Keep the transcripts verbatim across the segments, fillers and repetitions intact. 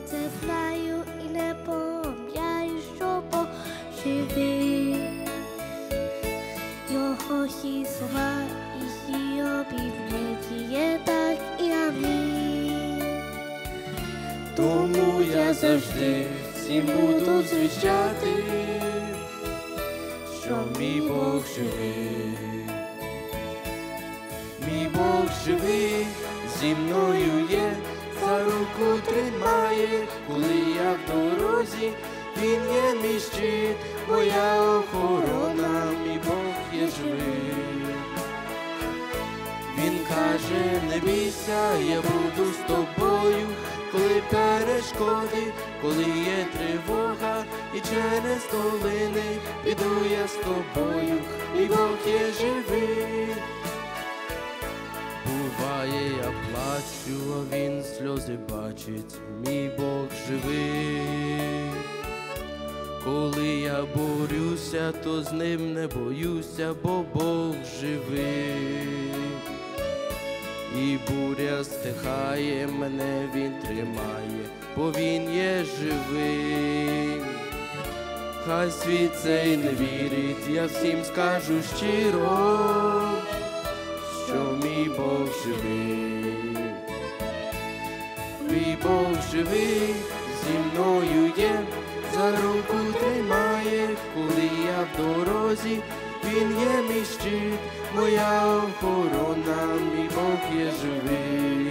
це знаю і не пом'яю, що Бог живий. Його всі слова і всі обітниці є так і амінь. Тому я завжди всім буду звіщати, що мій Бог живий. Мій Бог живий, зі мною є, за руку тримає, коли я в дорозі, Він є мій щит, моя охорона, мій Бог є живий. Він каже, не бійся, я буду з тобою, коли перешкоди, коли є тривога, і через долини піду я з тобою, мій Бог є живий. Буває, я плачу, а Він сльози бачить, мій Бог живий. Коли я борюся, то з ним не боюся, бо Бог живий. І буря стихає, мене Він тримає, бо Він є живий. Хай світ цей не вірить, я всім скажу щиро, що мій Бог живий. Мій Бог живий, зі мною є, за руку тримає, коли я в дорозі, Він є мій щит, моя охорона, мій Бог є живий.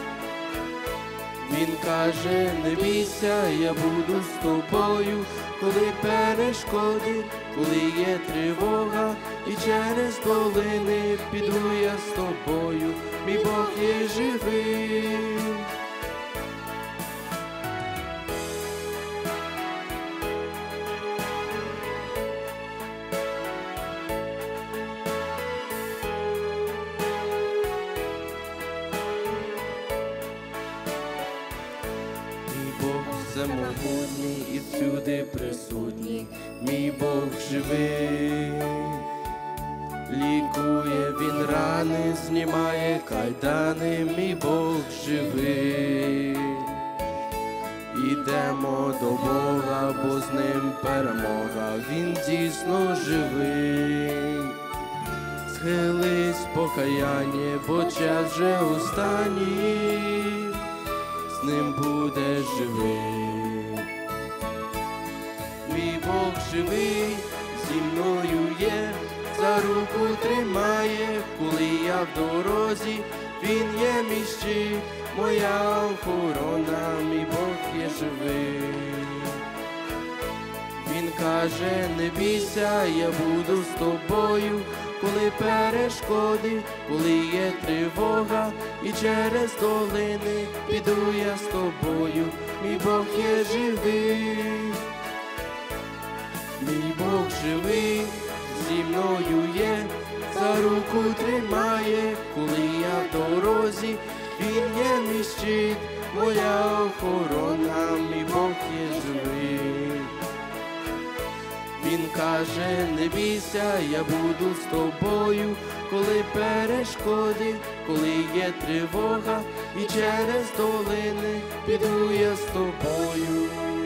Він каже, не бійся, я буду з тобою, коли перешкоди, коли є тривога, і через долини піду я з тобою, мій Бог є живий. Всемогутній і всюди присутній, мій Бог живий. Лікує Він рани, знімає кайдани, мій Бог живий. Ідемо до Бога, бо з ним перемога, Він дійсно живий. Схились покаяння, бо час вже останній, з ним будеш живий. Мій Бог живий, зі мною є, за руку тримає, коли я в дорозі, Він є мій щит, моя охорона, мій Бог є живий. Він каже, не бійся, я буду з тобою, коли перешкоди, коли є тривога, і через долини піду я з тобою, мій Бог є живий. Мій Бог живий, зі мною є, за руку тримає, коли я в дорозі, Він є мій щит, моя охорона, мій Бог є живий. Він каже, не бійся, я буду з тобою, коли перешкоди, коли є тривога, і через долини піду я з тобою.